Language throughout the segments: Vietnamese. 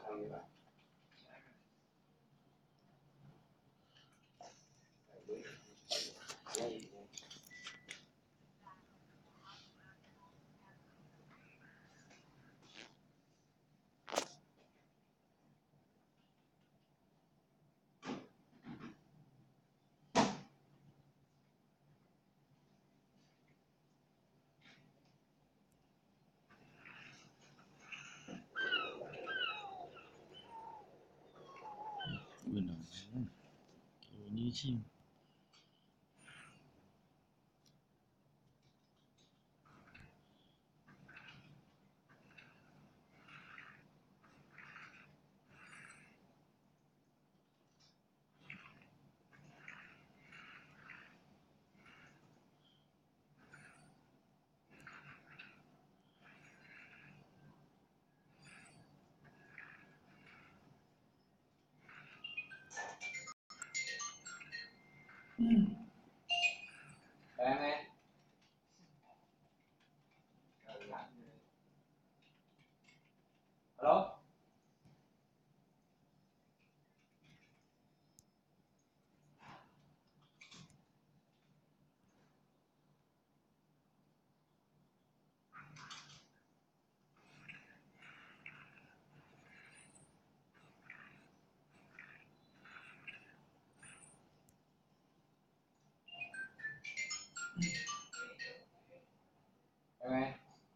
Bueno, buenísimo. Alo. Em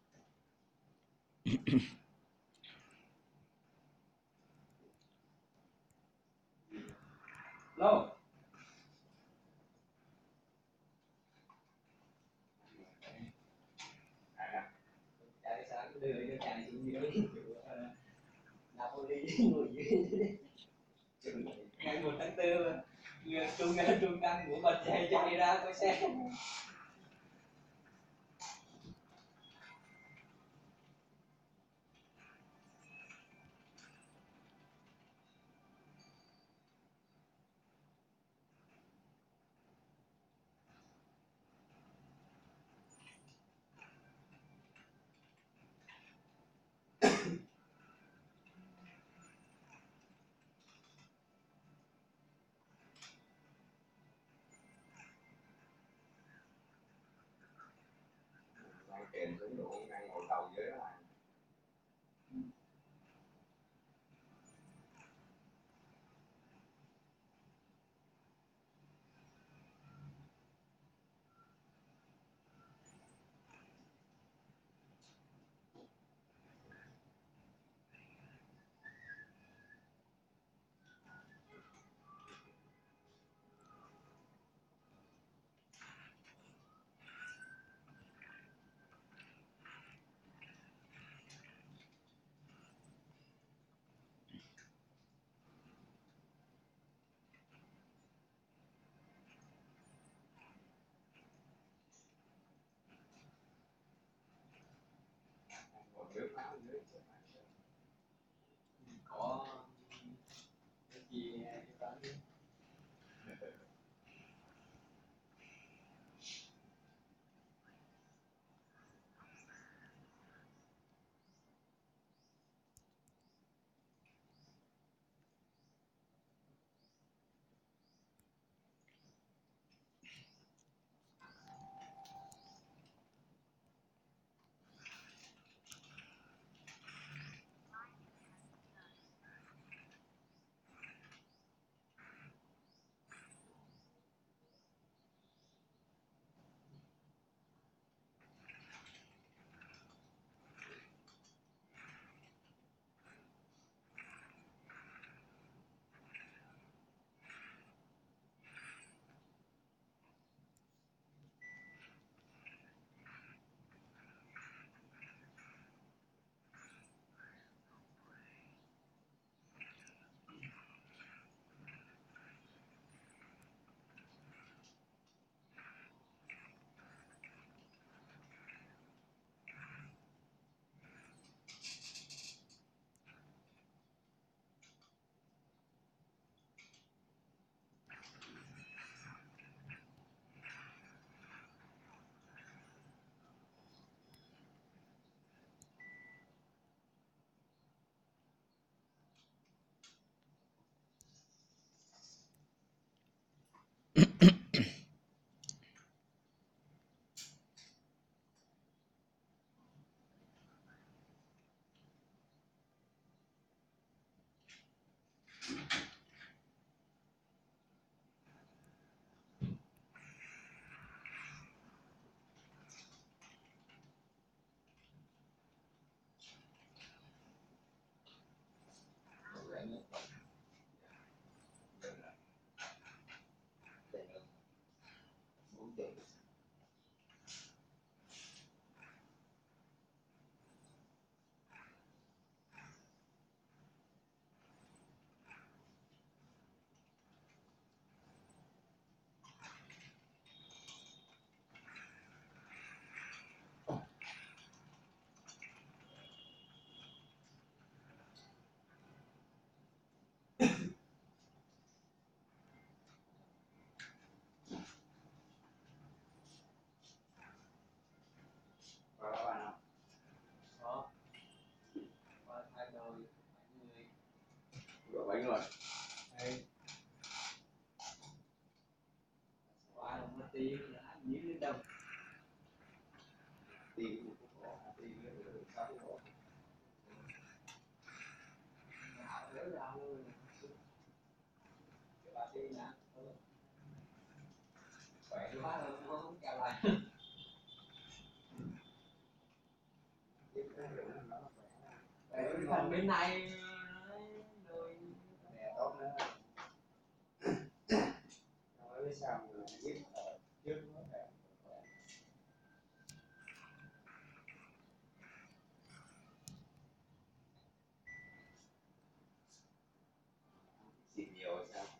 Alo. Chạy sáng đưa cho chạy xuống dưới Napoli ngồi dưới ngày 1 tháng 4 trung căn của mình chạy ra coi xe. Kèm xuống đủ đang ngồi đầu dưới đó. Có cái gì Vậy rồi. Qua là mất tiền là nhiễm đến đâu. Tiền tiền sao cũng có. Hảo đỡ ra luôn. Cái bà tiền nè. Khỏe quá rồi không chào lại. Phần bên này rồi Nè tốt nữa. Nói biết sao mà biết trước nó đẹp. Xịn nhiều hay sao?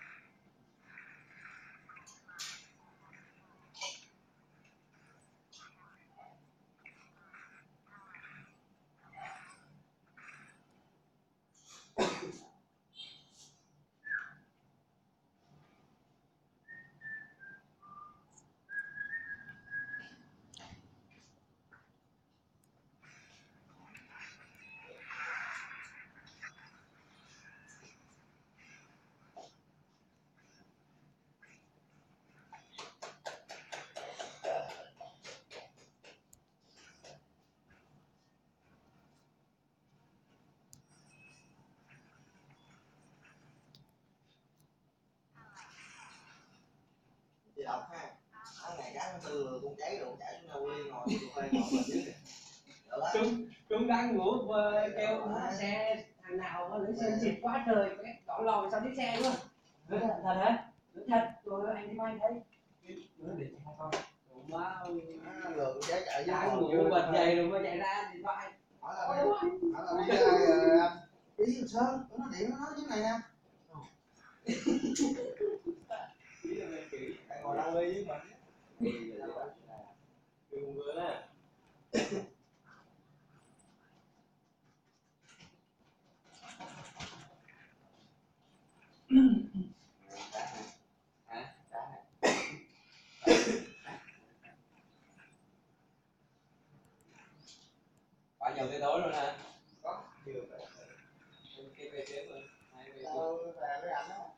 Chị đọc ha, ngày cá nó từ con cháy rồi con chạy xuống đâu liên ngồi thuê ngồi bên dưới chúng đang ngủ kêu nó xe thằng nào nó lấy xe xịt quá trời cái đỏ lòi sau chiếc xe luôn. Thật hả? Thật rồi anh đi mai thấy nó để xe con má lừa con cháy chạy dưới đang ngồi ngủ bật dậy rồi mới chạy ra thì vai hỏi là đi ai rồi anh đi Sơn nó điện nó nói dưới này nè anh ngồi đâu đi với mình đừng vừa đó. Bao giờ tới tối luôn hả? có chưa phải Cái về sớm rồi. Hai về về với anh đó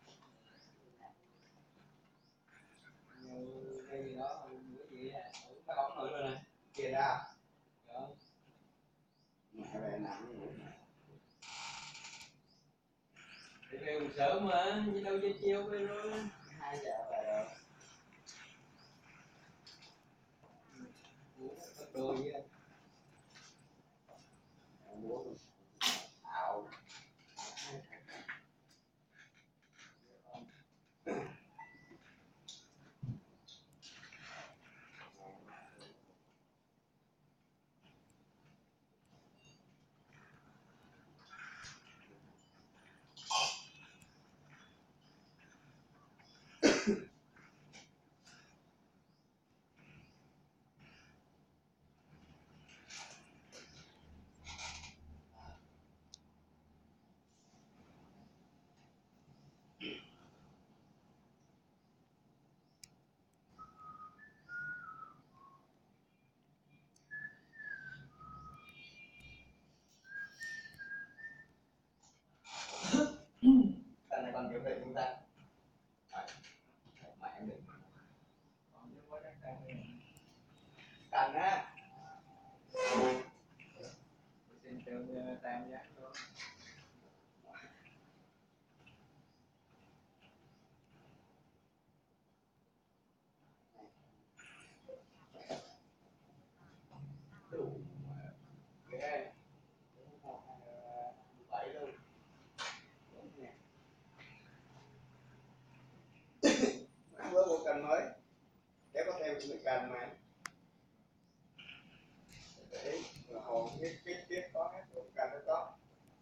nhiều cái gì đó bữa gì à ta bóng nổi rồi nè. kìa ra Đó. Mẹ về nặng rồi. Đi về còn sớm mà, như đâu về chiều về rồi. 2 giờ về rồi Ngủ thật đồ gì à. Muốn ảo. Tầng này còn kiểu về chúng ta Mẹ em định. Còn như có chắc đang tầng á xin trường tam giác đó. Đủ. ghê 7 luôn bữa một cần mới để có thêm một cần mà để hồn biết có hết một cần nó có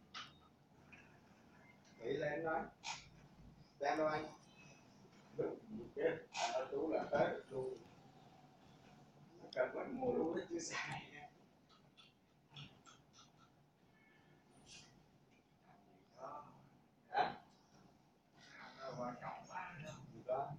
nghĩ lên nói xem đâu anh đúng chết anh nói chú là tới được luôn nó cần mới mua luôn nó chưa xài đó hả quan trọng quá đó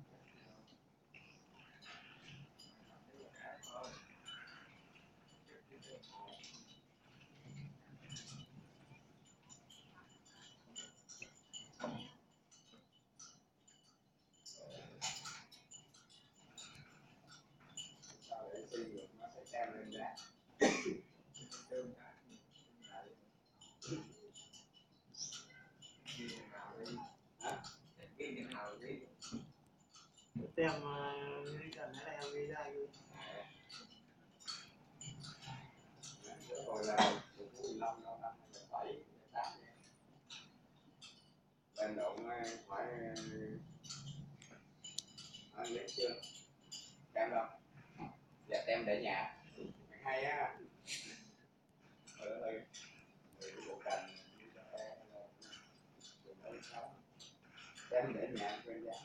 Cái nào đi tem như cần hay là em ghi ra ghi rồi là 15 năm 7 8 lên động phải anh biết chưa tem đâu dạ tem để nhà hay á ơi bộ cành tem để nhà quên giá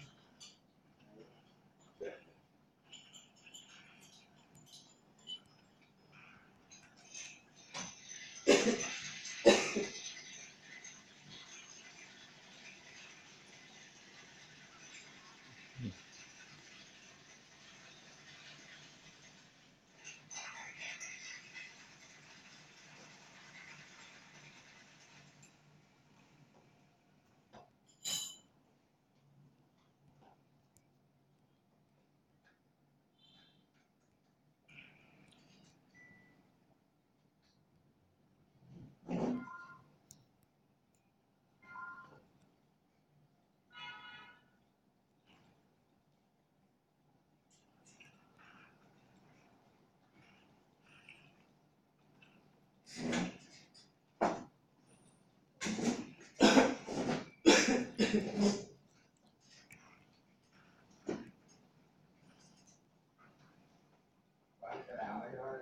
cái đạo ấy thôi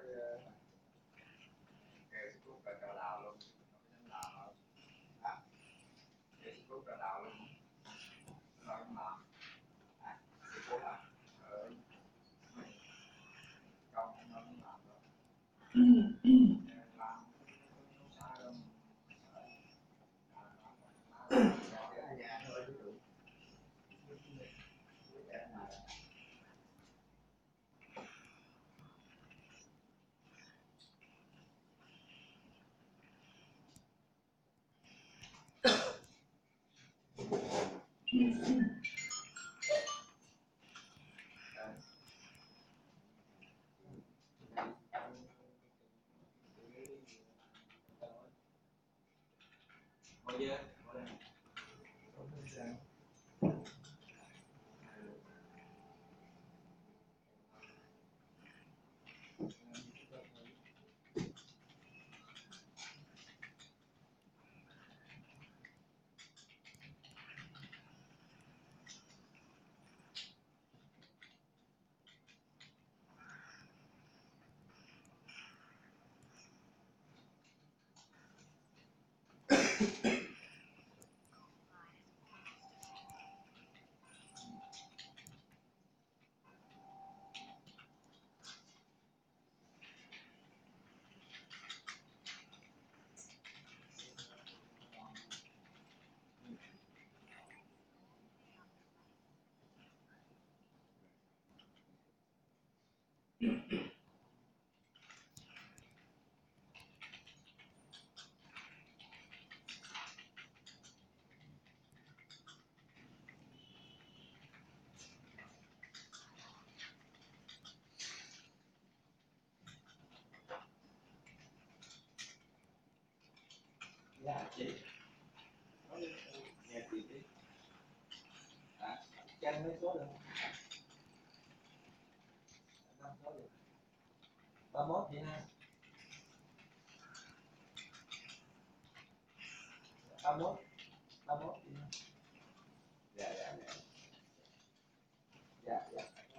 kêu thuốc là cho đạo luôn kêu thuốc là đạo luôn nói mà thuốc à không nó làm rồi làm sai luôn nhà thôi chứ đủ bao giờ dạ chị nghe chị đi chân mấy số được 5 số được 31 chị ha 31 31 chị ha dạ dạ dạ dạ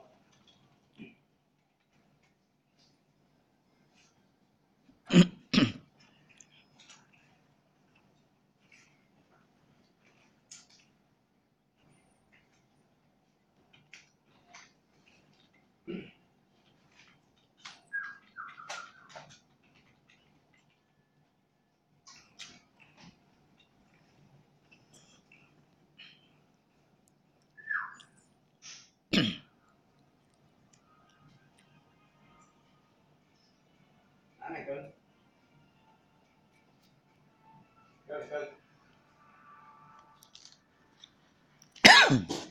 anh này cưng cưng cưng